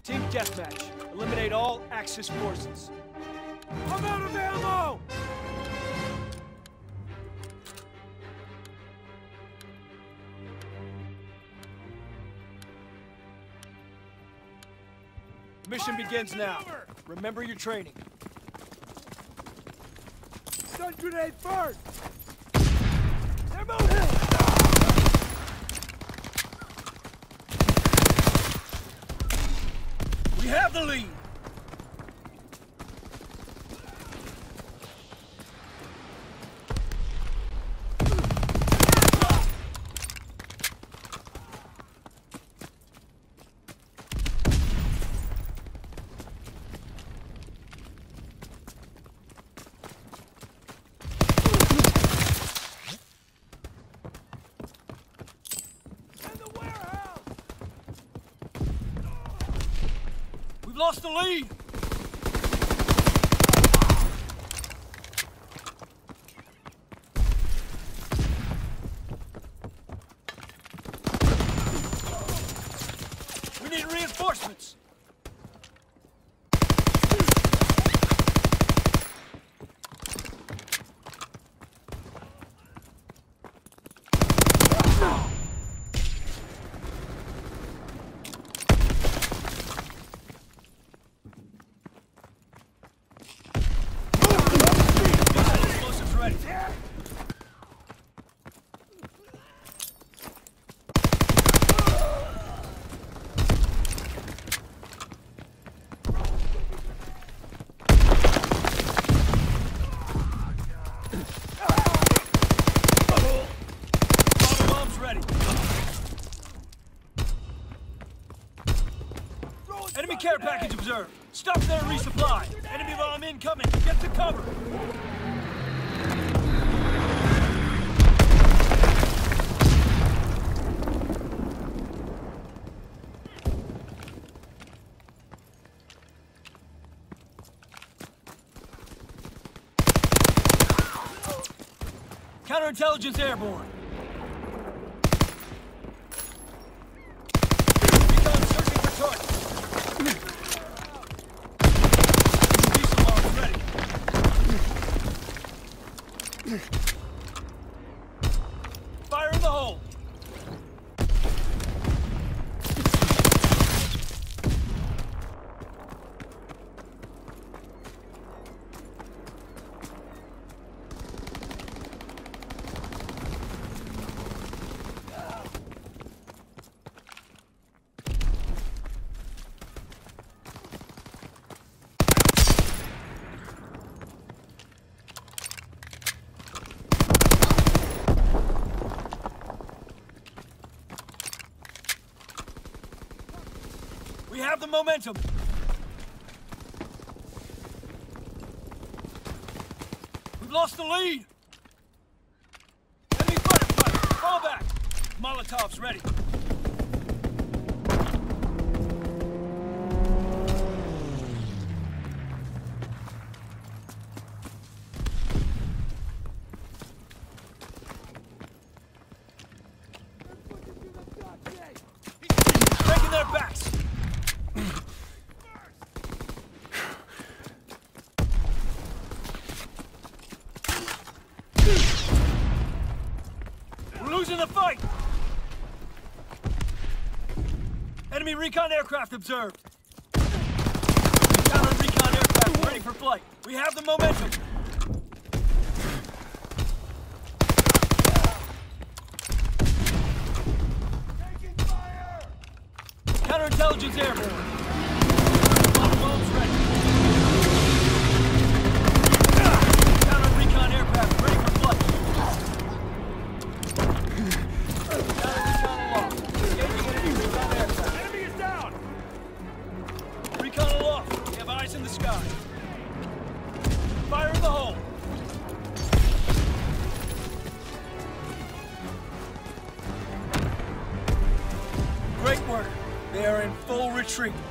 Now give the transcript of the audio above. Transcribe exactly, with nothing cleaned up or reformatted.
Team deathmatch. Eliminate all Axis forces. I'm out of ammo! Mission begins now. Remember your training. Stun grenade first! They're moving! We have the lead! Lost the lead! We need reinforcements! Enemy care package observed. Stop there and resupply. Enemy bomb incoming. Get to cover. Counterintelligence airborne. Recon searching for targets. Fire in the hole! We have the momentum! We've lost the lead! Enemy fighter pilot! Fall back! Molotov's ready! Taking their backs! Losing the fight! Enemy recon aircraft observed. Counter recon aircraft ready for flight. We have the momentum. Taking fire! Counterintelligence airborne. Bomb bombs ready. Counter recon aircraft ready for flight. In the sky. Fire in the hole. Great work. They are in full retreat.